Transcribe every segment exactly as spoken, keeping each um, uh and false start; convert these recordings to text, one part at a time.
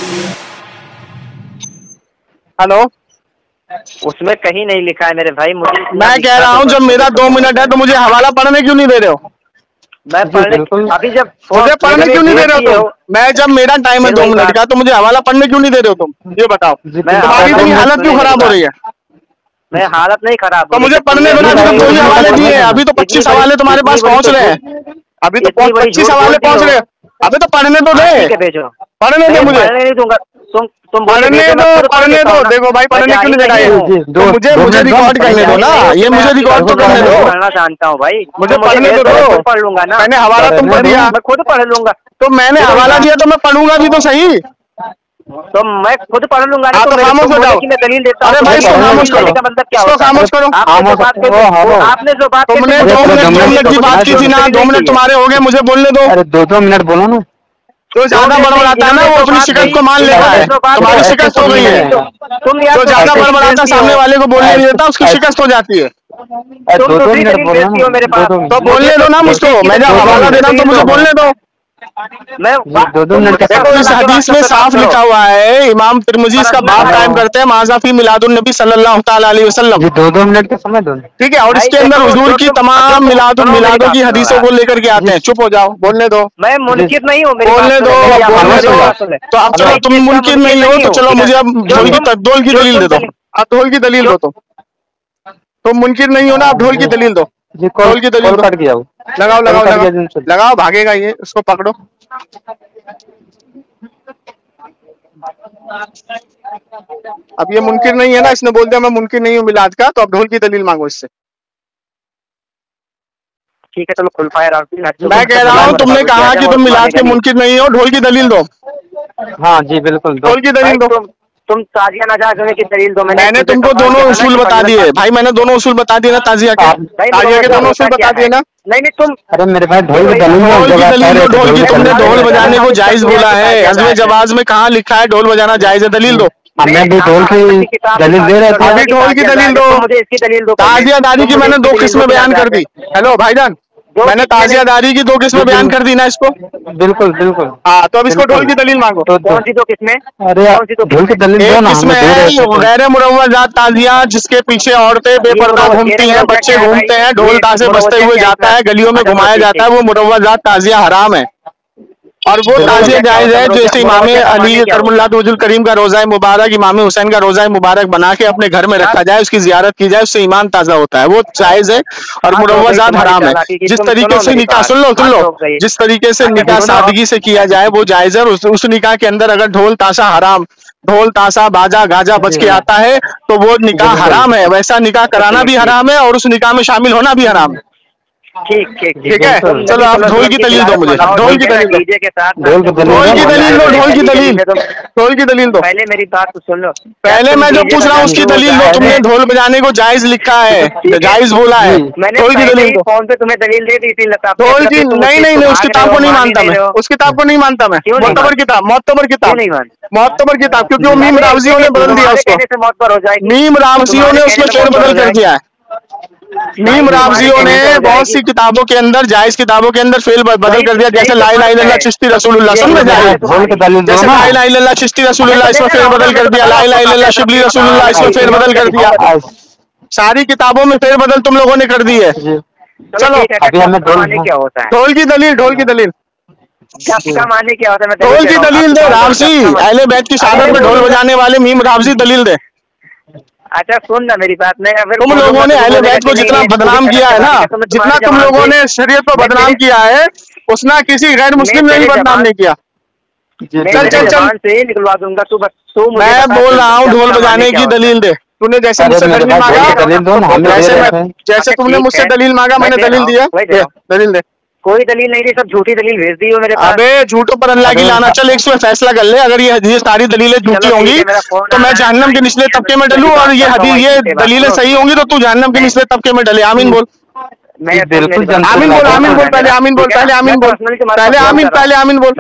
Hello, उसमें कहीं नहीं लिखा है मेरे भाई। मुझे मैं कह रहा हूँ जब मेरा दो मिनट है तो मुझे हवाला पढ़ने क्यों नहीं दे रहे हो? मैं पढ़ने अभी जब मुझे पढ़ने क्यों नहीं दे रहे हो तुम? मैं जब मेरा टाइम है दो मिनट का तो मुझे हवाला पढ़ने क्यों नहीं दे रहे हो तुम? ये बताओ, तुम्हारी इतनी हालत क्यों खराब हो रही है? मैं हालत नहीं खराब, तो मुझे पढ़ने दो ना। अभी तो दो ही हवाले दिए हैं, अभी तो पच्चीस हवाले तुम्हारे पास पहुंच रहे हैं, अभी तो पच्चीस हवाले पहुंच रहे हैं। अभी तो पढ़ने तो दे, पढ़ने दे मुझे, नहीं दूंगा। तुम तुम पढ़ने दो, पढ़ने दो। देखो भाई, पढ़ने क्यों नहीं दे रहा है? तो मुझे मुझे रिकॉर्ड करने दो ना, ये मुझे रिकॉर्ड तो करने दो। पढ़ना जानता हूँ भाई, मुझे पढ़ने तो दो, पढ़ लूंगा ना। मैंने हवाला तुम पढ़ दिया, मैं खुद पढ़ लूंगा। तो मैंने हवाला दिया तो मैं पढ़ूंगा भी तो सही, तो मैं खुद पढ़ लूंगा ना। तो खामोश हो जाओ। मैं दलील देता हूँ। अरे भाई इसको खामोश करो, का मतलब क्या इसको होता है? खामोश करो। आपने जो बात, तुमने दो मिनट दो मिनट की बात की थी ना, दो मिनट तुम्हारे हो गए, मुझे बोलने दो। अरे दो दो मिनट बोलो ना। जो ज्यादा बड़बड़ाता है ना वो अपनी शिकस्त को मान लेता है, तुम्हारी शिकस्त हो गई है। जो ज्यादा बड़बड़ाता सामने वाले को बोलने नहीं देता उसकी शिकस्त हो जाती है। दो दो मिनट बोलो मेरे पास, तो बोलने दो ना मुझको, मैं जब हवाला दे रहा हूँ तो मुझे बोलने दो। मैं दो दो मिनट देखो, इस हदीस में साफ लिखा हुआ है, इमाम तिरमिज़ी इसका बाब कायम करते हैं, माज़ा फी मिलादुन नबी सल्लल्लाहु ताला अलैहि वसल्लम। दो दो मिनट का समय दो, ठीक है। और इसके अंदर हुजूर की तमाम मिलादुन मिलादों की हदीसों को लेकर के आते हैं। चुप हो जाओ, बोलने दो। मैं मुनकिर नहीं हूँ, बोलने दो, बोलने दो। तो अब चलो तुम मुनकिर नहीं हो तो चलो मुझे अब ढोल की ढोल की दलील दे दो। अब ढोल की दलील दो। तुम तुम मुनकिर नहीं हो ना, अब ढोल की दलील दो। ढोल की दलील कट गया, लगाओ लगाओ लगाओ लगाओ, भागेगा ये, इसको पकड़ो। अब ये मुनकिर नहीं है ना, इसने बोल दिया मैं मुनकिर नहीं हूँ मिलाद का, तो अब ढोल की दलील मांगो इससे। ठीक है चलो खुल फायर। मैं कह रहा हूँ तुमने कहा कि तुम मिलाद के मुनकिर नहीं हो, ढोल की दलील दो। हाँ जी बिल्कुल, ढोल की दलील दो। तुम ताजिया नाजायज होने की दलील दो। मैंने मैंने तुमको दोनों उसूल बता दिए भाई, मैंने दोनों उसूल बता दिए ना ताजिया के, ताजिया के दोनों उसूल बता दिए ना। नहीं नहीं तुम, अरे मेरे भाई ढोल की दलील, ढोल की दलील दो। ढोल की तुमने ढोल बजाने को जायज बोला है, अज़्व जवाज में कहाँ लिखा है ढोल बजाना जायज है? दलील दो। मैं भी ढोल की दलील दे रहा था, अभी ढोल की दलील दो। मुझे इसकी दलील दो। ताजियादारी की मैंने दो किस्में बयान कर दी। हेलो भाईजान, मैंने ताजियादारी की दो किस्में बयान कर दी ना इसको। बिल्कुल बिल्कुल। हाँ तो अब इसको ढोल की दलील मांगो। कौन सी दो किस्में? अरे ढोल की दलील दो ना। किस्में गैर मुरव्वजात ताजिया, जिसके पीछे औरतें बेपर्दा घूमती हैं, बच्चे घूमते हैं, ढोल ताशे बजते हुए जाता है, गलियों में घुमाया जाता है, वो मुरव्वजात ताजिया हराम है। और वो ताजिया जायज है जैसे इमाम अली करमुल्लाह वजुल करीम का रोज़ा मुबारक, इमाम हुसैन का रोज़ा मुबारक बना के अपने घर में रखा जाए, उसकी जियारत की जाए, उससे ईमान ताज़ा होता है, वो जायज है। और मुरव्वजात हराम है। जिस तरीके से निकाह, सुन लो सुन लो, जिस तरीके से निकाह सादगी से किया जाए वो जायज है। उस, उस निकाह के अंदर अगर ढोल ताशा हराम, ढोल ताशा बाजा गाजा बज के आता है तो वो निकाह हराम है। वैसा निकाह कराना भी हराम है और उस निकाह में शामिल होना भी हराम है। ठीक ठीक ठीक है। चलो आप ढोल की दलील दो मुझे, ढोल की दलील दो, डीजे के साथ ढोल की दलील दो, ढोल की दलील, ढोल की दलील दो। पहले मेरी बात तो सुन लो। पहले मैं जो पूछ रहा हूँ उसकी दलील दो। तुमने ढोल बजाने को जायज लिखा है, जायज बोला है, ढोल की दलील दो। फोन पे तुम्हें दलील दे दी थी ढोल की नहीं नहीं नहीं, उस किताब को नहीं मानता मैं, उस किताब को नहीं मानता मैं। मोतबर किताब, मोतबर किताब, मोतबर किताब, क्योंकि वो मीम रावजियों ने बदल दिया उसको, मीम रावजियों ने उसमें फेर बदल कर दिया है। मीम रावजियों ने बहुत सी किताबों के अंदर, जायज किताबों के अंदर फेल बदल कर दिया, जैसे ला इलाहा इल्लल्लाह चिश्ती रसूलुल्लाह, समझ में आया? जैसे ला इलाहा इल्लल्लाह चिश्ती रसूलुल्लाह, इसमें फेर बदल कर दिया, ला इलाहा इल्लल्लाह शिबली रसूलुल्लाह, इसमें फेर बदल कर दिया। सारी किताबों में फेर बदल तुम लोगों ने कर दी है। चलो क्या होता है ढोल की दलील, ढोल की दलील, माने क्या होता है? ढोल की दलील दे रावजी, अहले बैत की शहादत में ढोल बजाने वाले मीम रावजी दलील दे। अच्छा सुन ना मेरी बात। नहीं अगर तुम लोगों ने अहले बैत को जितना बदनाम किया है ना, जितना तुम लोगों ने शरीयत को बदनाम किया है, उतना किसी गैर मुस्लिम ने भी बदनाम नहीं किया। चल चल चल से निकलवा दूंगा तू, बस तू मैं बोल रहा हूँ ढोल बजाने की दलील दे। तूने जैसे मुझसे दलील मांगा, जैसे जैसे तुमने मुझसे दलील मांगा मैंने दलील दिया, दलील दे। कोई दलील नहीं दी, सब झूठी दलील भेज दी हो मेरे पास। अबे झूठों पर अल्लाह की लाना। चल एक सौ फैसला कर ले, अगर ये हदीस सारी दलीलें झूठी होंगी तो मैं जहन्नम के निचले तबके में डलूं, और ये हदीस ये दलीलें सही होंगी तो तू जहन्नम के निचले तबके में डले। आमीन बोल, बिल्कुल आमीन बोल, आमीन बोल, पहले आमीन बोल, पहले आमीन बोल, पहले आमीन, पहले आमीन बोल।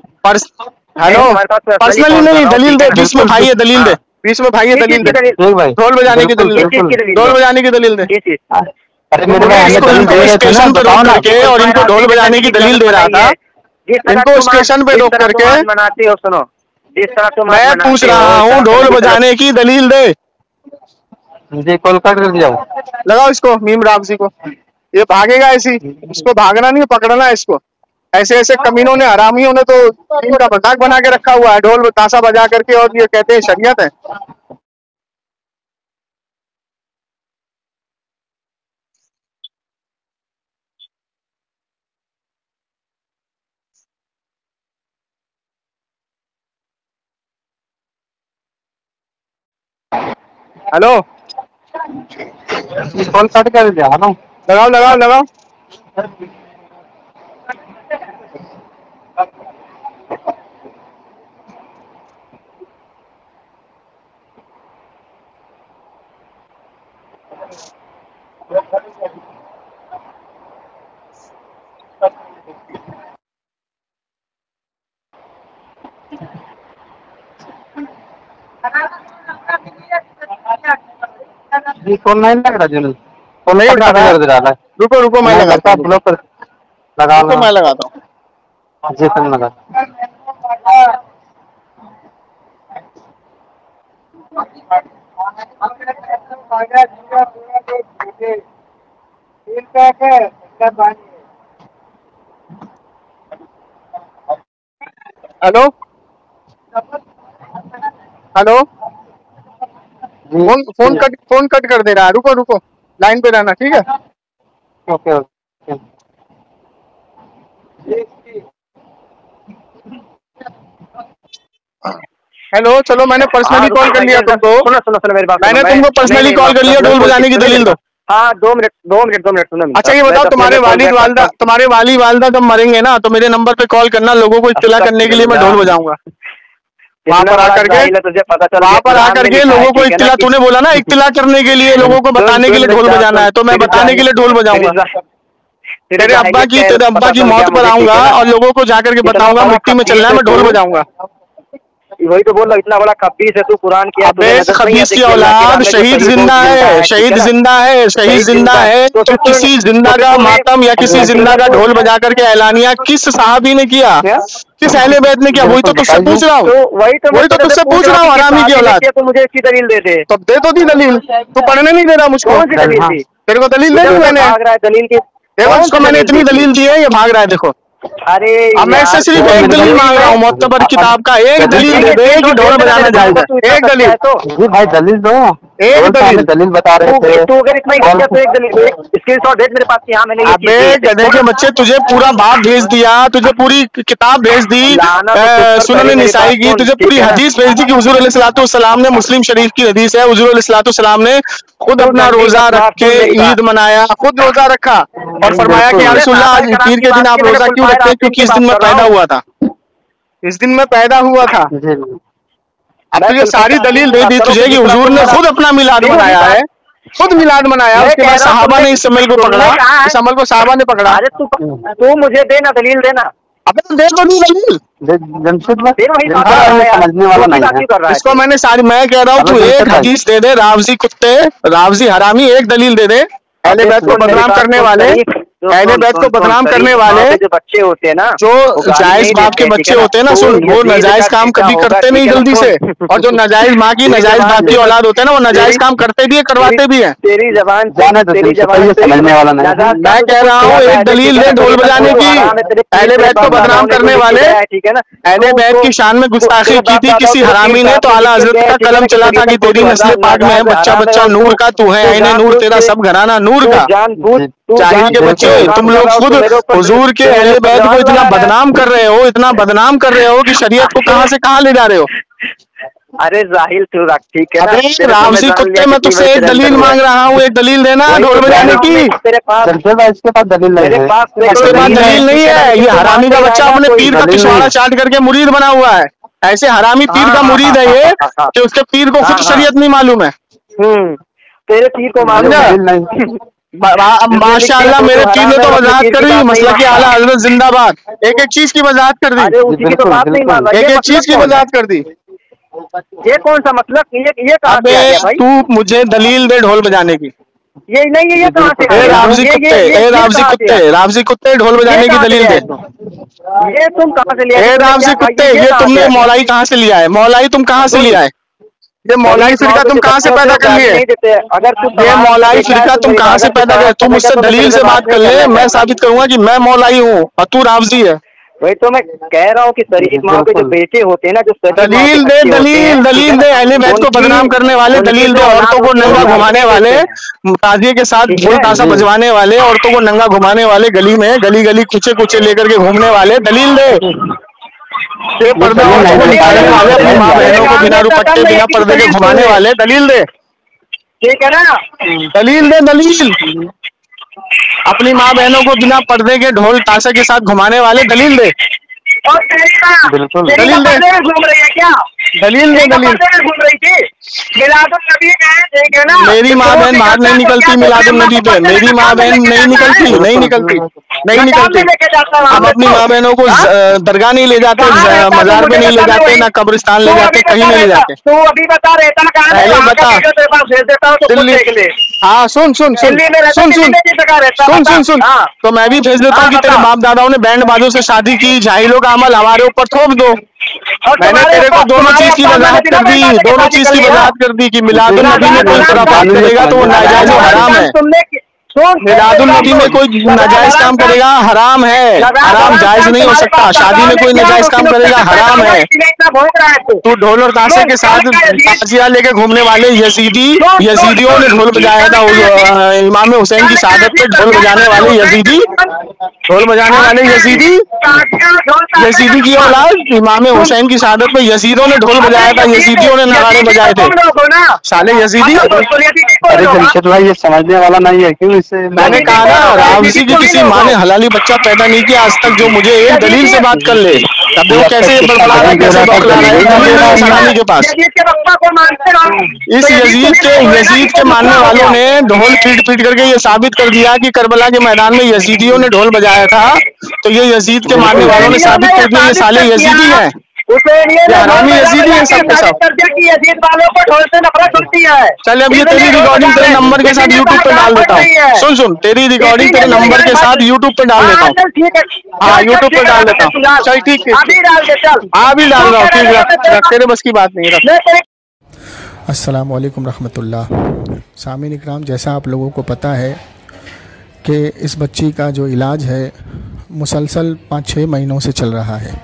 हेलो पर्सनली नहीं, दलील दे, बीच में भाई है दलील दे, बीच में भाई है दलील दे, ढोल बजाने की दलील दे, ढोल बजाने की दलील दे। अरे मेरे भाई स्टेशन पे रोक करके और इनको ढोल बजाने की दलील दे रहा था, इनको स्टेशन पे रोक करके बनाते हो। सुनो, इस तरह तो मत मैं मनाते पूछ हो, रहा हूँ ऐसा ढोल तो बजाने की दलील दे। जी कॉल कट कर दिया। लगाओ इसको मीम रामजी को, ये भागेगा ऐसी, इसको भागना नहीं पकड़ना है इसको। ऐसे ऐसे कमीनों ने हरामियों ने तो इनका मजाक बना के रखा हुआ है ढोल ताशा बजा करके, और ये कहते हैं शरीयत है। हेलो कॉल कट कर दिया। हेलो लगाओ लगाओ लगाओ। जी कॉल नहीं लग रहा जुनून, तो नहीं उठा रहा है? कर दे रहा है। रुको रुको मैं नहीं लगाता लगता हूँ, ब्लॉक कर लगा रुको मैं लगाता हूँ। जी तुम लगा। Hello hello phone phone cut phone cut कर दे रहा है, रुको रुको लाइन पे रहना, ठीक है? Okay okay. हेलो चलो मैंने पर्सनली कॉल कर लिया तुमको, सुनो सुनो सुनो मेरी बात। मैंने तुमको पर्सनली कॉल कर लिया, ढोल बजाने की दलील दो। हाँ दो मिनट दो मिनट दो मिनट सुनो। अच्छा ये बताओ तुम्हारे वालिद वालदा तुम्हारे वाली वालदा जब मरेंगे ना तो मेरे नंबर पे कॉल करना, लोगों को इत्तला करने के लिए मैं ढोल बजाऊंगा। वहाँ पर आकर के तुझे पता चल वहाँ पर आकर के लोगों को इत्तला, तूने बोला ना इत्तला करने के लिए, लोगों को बताने के लिए ढोल बजाना है, तो मैं बताने के लिए ढोल बजाऊंगा। तेरे अब्बा की तेरे अब्बा की मौत पर आऊंगा और लोगों को जाकर के बताऊंगा मिट्टी में चलना है, मैं ढोल बजाऊंगा। वही तो बोल रहा, इतना बड़ा खबीस है तू, कुरान की अबे खबीस की औलाद, शहीद जिंदा है, शहीद जिंदा है, शहीद जिंदा है। तो किसी जिंदा का मातम या किसी जिंदा का ढोल बजा करके ऐलानिया किस साहबी ने किया, किस अहले बैत ने किया? वही तो तुझसे पूछ रहा हूँ, वही तो वही तो तुझसे पूछ रहा हूँ हरामी की औलाद। तो मुझे इसकी दलील दे दे। तब दे तो दी दलील, तू पढ़ने नहीं दे रहा मुझको। कौन सी दलील थी? तेरे को दलील दे दी मैंने, भाग रहा है दलील की। देखो उसको मैंने इतनी दलील दी है, ये भाग रहा है देखो। अरे अब मैं इससे सिर्फ एक दलील मांग रहा हूँ, मोतबर किताब का एक दलील दे दे कि ढोल बजाना जायज है। एक दलील जी भाई दलील दो, एक दलील दलील बता रहे थे। तू अगर इतना ही तो एक दलील स्क्रीनशॉट भेज मेरे पास कि हाँ मैंने ये अबे गधे के बच्चे, तुझे पूरा बाप भेज दिया, तुझे पूरी किताब भेज दी सुनन निसाई की, तुझे पूरी हदीस भेज दी कि हुजूर अलैहिस्सलातु वस्सलाम ने, मुस्लिम शरीफ की हदीस है, हुजूर अलैहिस्सलातु वस्सलाम ने खुद अपना रोजा रख के ईद मनाया, खुद रोजा रखा और फरमाया कि या रसूलल्लाह आज पीर के दिन आप रोजा क्यों रखते हैं? क्योंकि इस दिन में पैदा हुआ था, इस दिन में पैदा हुआ था। अब तुझे सारी दलील दे दी तुझे कि हुजूर ने खुद अपना मिलाद मनाया है, खुद मिलाद मनाया, उसके बाद सहाबा ने इस अमल को पकड़ा, इस अमल को सहाबा ने पकड़ा। अरे तू तू मुझे देना दलील देना। अबे तो दे तो दी दलील, जमशेद में समझने वाला नहीं है इसको मैंने सारी, मैं कह रहा हूँ तू एक हदीस दे दे, रावजी कुत्ते, रावजी हरामी, एक दलील दे दे। अहले बैत को बदनाम करने वाले, अहले बैत को बदनाम करने वाले जो बच्चे होते हैं ना, जो जायज बाप के बच्चे होते हैं ना, सुन, वो नाजायज काम कभी करते नहीं जल्दी से, और जो नाजायज माँ की नाजायज बाप की औलाद होते हैं ना, वो नाजायज काम करते भी है, करवाते भी है। तेरी जबान तेरी जबान समझने वाला नहीं। मैं कह रहा हूँ एक दलील दे ढोल बजाने की। अहले बैत को बदनाम करने वाले, अहले बैत की शान में गुस्ताखी की थी किसी हरामी ने, तो आला हजरत का कलम चला था कि तेरी नस्ल पाक में है बच्चा बच्चा नूर का, तू है आईने नूर, तेरा सब घराना नूर का। जाहिल के बच्चे, तुम लोग खुद हुजूर के अहले बैत को इतना बदनाम कर रहे हो, इतना बदनाम कर रहे हो कि शरीयत को कहां से कहां ले जा रहे हो। अरे जाहिल तू रख, ठीक है ना? अरे रामजी कुत्ते, मैं तुझसे एक दलील मांग रहा हूँ, एक दलील देना ढोल बजाने की। तेरे पास इसके पास दलील नहीं है, इसके पास दलील नहीं है। ये हरामी का बच्चा अपने पीर का पिछवाड़ा चाट करके मुरीद बना हुआ है। ऐसे हरामी पीर का मुरीद है ये कि उसके पीर को खुद शरीयत नहीं मालूम है। हम्म तेरे पीर को मालूम है। माशाअल्लाह मेरे पीर ने तो वजाहत कर दी, मसला की आला हजरत जिंदाबाद, एक एक चीज की वजाहत कर दी, एक एक चीज की वजाहत कर दी। ये कौन सा मतलब, ये ये कहाँ से आ गया भाई? तू मुझे दलील दे ढोल बजाने की। ये नहीं है, ये कहाँ से ए आया? रामजी ये- कुत्ते, ये- ये- ए ये रामजी कहाँ से कुत्ते, आया? रामजी कुत्ते, ढोल बजाने ये की कहाँ दलील से दे। आया? ये तुम कहाँ से लिया? ए रामजी कुत्ते, ये तुमने मौलाई कहाँ से लिया है? मौलाई तुम कहाँ से लिया है? ये मौलाई फिरका तुम कहाँ से पैदा कर लिए? अगर ये मौलाई फिरका तुम कहाँ से पैदा कर? तुम मुझसे दलील से बात कर ले, मैं साबित करूंगा कि मैं मौलाई हूँ और तू रामजी है। वही तो मैं कह रहा हूँ कि शरीफ माँ के जो बेटे होते हैं ना, जो शरीफ माँ के दलील दे, बच्चे होते दलील हैं, दलील दे, अहले बैत को उनकी- बदनाम करने वाले उनकी दलील दे, जो औरतों को औलाद नंगा होती है, घुमाने वाले, ताजिए के साथ ठीक है। ढोल ताशा बजवाने वाले, औरतों को नंगा घुमाने वाले, गली में गली गली कुचे कुचे लेकर के घूमने वाले, दलील दे। ये पर्दा औरतों को निकालने वाले, अपनी माँ बहनों को बिना दुपट्टे बिना पर्दे के घुमाने वाले, दलील दे, ठीक है ना? दलील दे, दलील। अपनी माँ बहनों को बिना पर्दे के ढोल ताशा के साथ घुमाने वाले, दलील दे, और शरीफा, बिल्कुल। शरीफा दलील दे। पर्दे में घूम रही है क्या? दलील दे, शरीफा दलील। पर्दे में घूम रही थी। मिलादुल नबी में, ठीक है ना? मेरी माँ बहन बाहर नहीं निकलती मिलादुल नबी पे, मेरी माँ बहन नहीं निकलती, नहीं निकलती, नहीं निकलती। हम अपनी माँ बहनों को ज- दरगाह नहीं ले जाते, ज- मजार पे नहीं ले जाते, ना कब्रिस्तान ले जाते, कहीं नहीं ले जाते। तू अभी बता रहता ना, कहाँ पहले बता। तेरे पास भेज देता हूँ तो खुद दिल्ली, देख ले। हाँ सुन सुन सुन दिल्ली में रहता, सुन दिल्ली सुन में किस जगह रहता? सुन बता। सुन सुन हाँ। तो मैं भी भेज देता हूँ हाँ, कि तेरे बता। बाप दादाओं ने बैंड बाजों से शादी की, जाहिलों का अमल हमारे ऊपर थोप दो। और मैंने तुम्हारे तेरे को ऊपर- दोनों तुम्हारे चीज की ऊपर वजाहत मैंने कर दी, बिना दोनों शादी चीज की कर लिया। वजाहत कर दी कि मिलादुल नबी में कोई खुराफात करेगा तो वो नाजायज और हराम है। तुमने मिलादुल नबी में कोई नाजायज काम करेगा हराम है, हराम जायज नहीं हो सकता। शादी में कोई नाजायज काम करेगा हराम है। तू ढोल और ताशे के साथ ताजिया लेके घूमने वाले यजीदी, यजीदियों ने ढोल बजाया था उस, इमाम हुसैन की शहादत पे ढोल बजाने वाले यजीदी, ढोल बजाने वाले यजीदी, यजीदी की औलाद इमाम हुसैन की शहादत पे यजीदों ने ढोल बजाया था, यजीदियों ने नगाड़े बजाए थे। साले यजीदी, अरे जमशेद भाई ये समझने वाला नहीं है क्यों इससे? मैंने कहा ना रामजी की किसी माँ ने हलाली बच्चा पैदा नहीं किया आज तक, जो मुझे एक दलील से बात कर ले। तब वो कैसे बड़बड़ा रहा है, कैसे बौखला रहा है, दलील है सलामी के पास। इस यजीद के यजीद के मानने वालों ने ढोल पीट पीट करके ये साबित कर दिया कि करबला के मैदान में यजीदियों ने ढोल बजाया था। तो ये यजीद के मानने वालों ने साबित कर दिया ये साले यजीदी हैं, ये हरामी यजीदी हैं सब के सब। यजीद वालों को ढोल से नफरत होती है। चल अब ये तेरी रिकॉर्डिंग तेरे नंबर के साथ यूट्यूब पे डाल देता हूँ। सुन सुन तेरी रिकॉर्डिंग तेरे नंबर के साथ यूट्यूब पे डाल देता हूँ। ठीक है, हाँ यूट्यूब पे डाल देता हूँ। चल ठीक है, अभी डाल दे, चल हाँ अभी डाल रहा हूँ, ठीक है रख, तेरे बस की बात नहीं रख। अस्सलाम वालेकुम रहमतुल्लाह। सामीन इकराम, जैसा आप लोगों को पता है कि इस बच्ची का जो इलाज है मुसलसल पाँच छः महीनों से चल रहा है।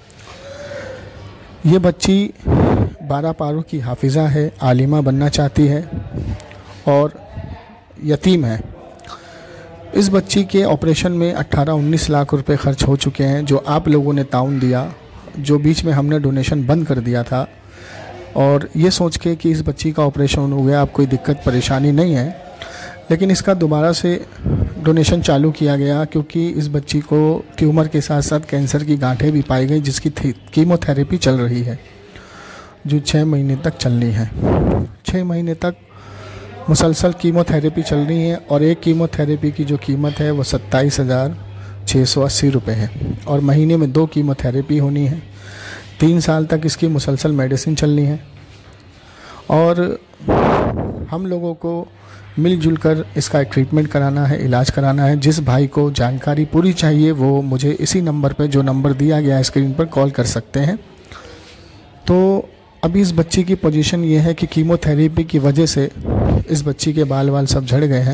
ये बच्ची बारह पारों की हाफिज़ा है, आलिमा बनना चाहती है और यतीम है। इस बच्ची के ऑपरेशन में अट्ठारह उन्नीस लाख रुपए खर्च हो चुके हैं, जो आप लोगों ने ताउन दिया, जो बीच में हमने डोनेशन बंद कर दिया था। और ये सोच के कि इस बच्ची का ऑपरेशन हो गया, अब कोई दिक्कत परेशानी नहीं है, लेकिन इसका दोबारा से डोनेशन चालू किया गया क्योंकि इस बच्ची को ट्यूमर के साथ साथ कैंसर की गांठें भी पाई गई, जिसकी कीमोथेरेपी चल रही है जो छः महीने तक चलनी है। छः महीने तक मुसलसल कीमोथेरेपी चल रही है और एक कीमोथेरेपी की जो कीमत है वो सत्ताईस हज़ार छः सौ अस्सी रुपये है और महीने में दो कीमोथेरेपी होनी है। तीन साल तक इसकी मुसलसल मेडिसिन चलनी है और हम लोगों को मिलजुल कर इसका ट्रीटमेंट कराना है, इलाज कराना है। जिस भाई को जानकारी पूरी चाहिए वो मुझे इसी नंबर पे, जो नंबर दिया गया है स्क्रीन पर, कॉल कर सकते हैं। तो अभी इस बच्ची की पोजीशन ये है कि कीमोथेरेपी की वजह से इस बच्ची के बाल वाल सब झड़ गए हैं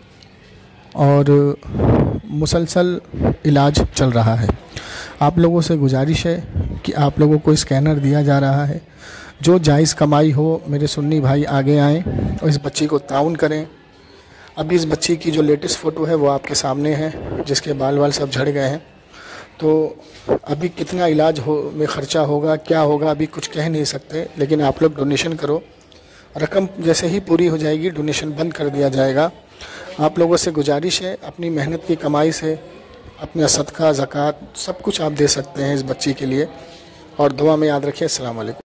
और मुसलसल इलाज चल रहा है। आप लोगों से गुजारिश है कि आप लोगों को स्कैनर दिया जा रहा है, जो जायज़ कमाई हो मेरे सुन्नी भाई आगे आएँ और इस बच्ची को ताउन करें। अभी इस बच्ची की जो लेटेस्ट फ़ोटो है वो आपके सामने है, जिसके बाल वाल सब झड़ गए हैं। तो अभी कितना इलाज हो में ख़र्चा होगा, क्या होगा, अभी कुछ कह नहीं सकते, लेकिन आप लोग डोनेशन करो। रकम जैसे ही पूरी हो जाएगी डोनेशन बंद कर दिया जाएगा। आप लोगों से गुजारिश है, अपनी मेहनत की कमाई से अपना सदका ज़कात सब कुछ आप दे सकते हैं इस बच्ची के लिए और दुआ में याद रखिए। अस्सलाम वालेकुम।